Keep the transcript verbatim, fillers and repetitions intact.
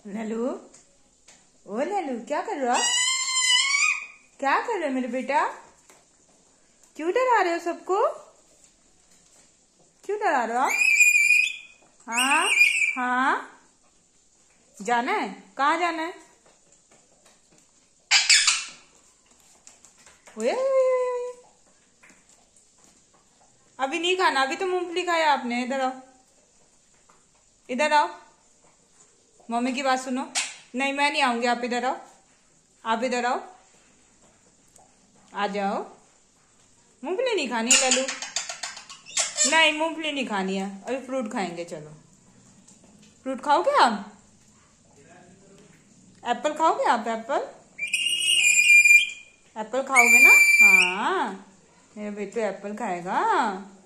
लल्लू, ओ लल्लू, क्या कर रहे हो आप? क्या कर रहे हो मेरे बेटा? क्यों डरा रहे हो सबको? क्यों डरा रहे हो आप? हाँ हाँ, जाना है? कहाँ जाना है? ओए, ओए, ओए, ओए। अभी नहीं खाना, अभी तो मूंगफली खाया आपने। इधर आओ, इधर आओ, मम्मी की बात सुनो। नहीं, मैं नहीं आऊंगी, आप इधर आओ, आप इधर आओ, आ जाओ। मूंगफली नहीं खानी है लल्लू? नहीं, मूंगफली नहीं खानी है, अभी फ्रूट खाएंगे। चलो, फ्रूट खाओगे आप? एप्पल खाओगे आप? एप्पल एप्पल खाओगे ना? हाँ, मेरा बेटू एप्पल खाएगा।